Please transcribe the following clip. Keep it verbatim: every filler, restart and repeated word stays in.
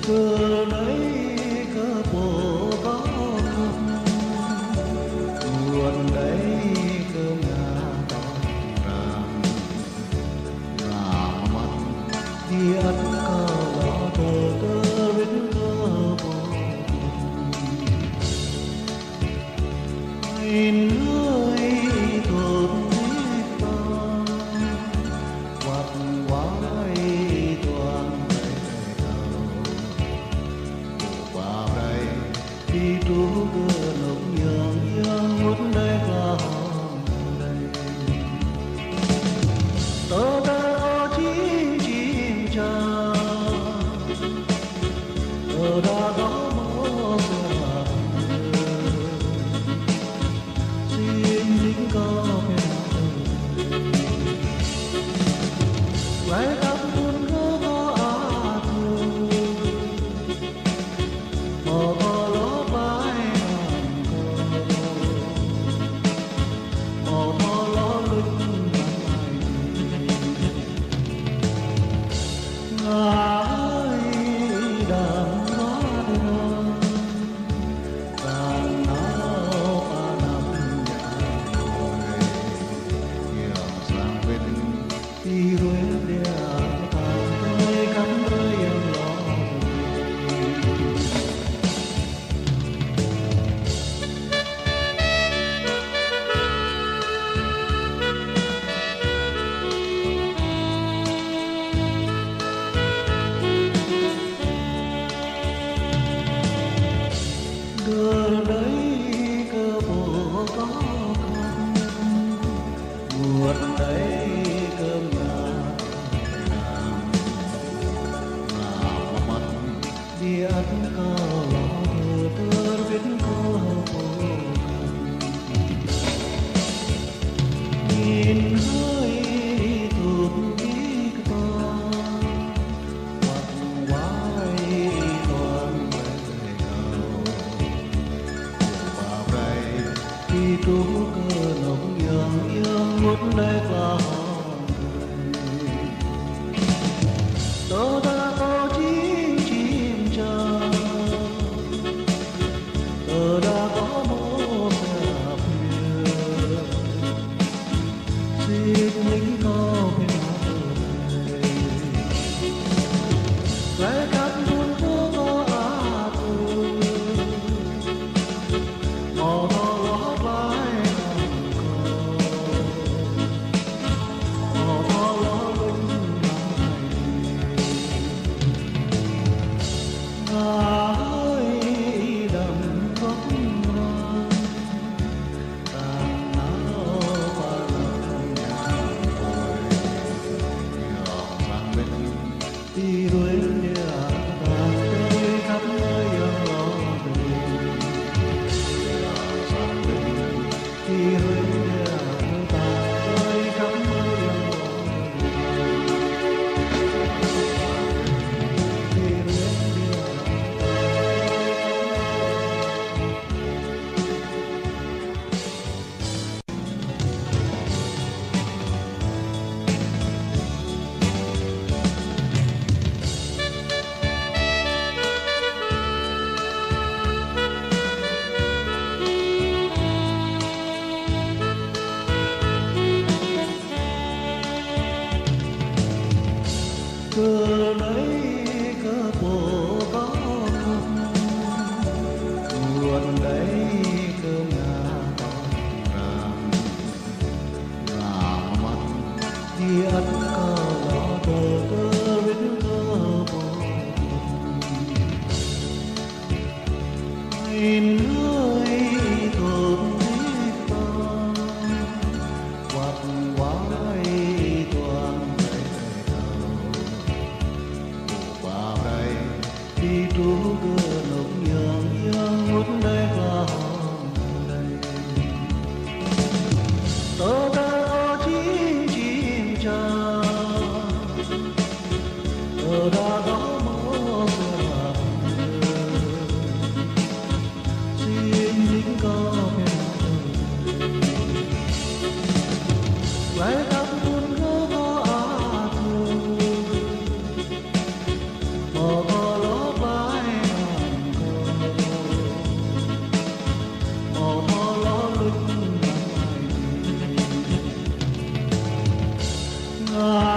Cờ đấy cờ bộ có nguồn đấy cơm nhà con ràng ngả mặt đi ăn cờ lo cờ cờ bên cờ bộ nhìn hơi thơm hết ta quạt quái toàn đi trú cửa lộng nhường nhường muốn đây là hòn đây tớ đã có chim chim cha tớ đã có mơ mơ xin lính có vẻ cắm buồn ngỡ có à thương mơ mơ ló vai ngàn câu mơ mơ ló lưng ngàn ngày đàn hoa đơn đàn áo ba năm nhà ngồi nhiều sang bên đi huế đĩa tàn tới cắm tới em lo cờ đấy cờ bộ có con nguồn đấy cơm nhà nàng ngả mặt đi ăn cờ lo cờ biết cờ bộ nhìn hơi thơm biết ta quạt quái toàn về cầu đi trú cờ lộng nhường nhường muốn đây là hòn người tớ đã có chim chim cha tớ đã có mô xe phiêu xin lính có bên này vẻ cắt buồn phố có à thương mò mò ló vai ngàn câu mò mò ló lưng ngàn hơi đầm vóc ngang tàn áo ba lần nhà ngồi nhỏ sang bên đi đuổi địa tàn tới khắp nơi em lo đi hơi nhà ta tới khắp nơi em đi lên nhà cờ đấy cờ bộ có nguồn đấy cơm nhà con ràng ngả mặt đi ăn cờ lo cờ cờ bên cờ bộ nhìn hơi thơm hết ta quạt quái toàn đi trú cửa lộng nhường nhường muốn đây là hòn đây tớ đã có chim chim cha tớ đã có mơ mơ xin lính có bên vẻ cắm buồn ngỡ có à thương mò mò ló vai ai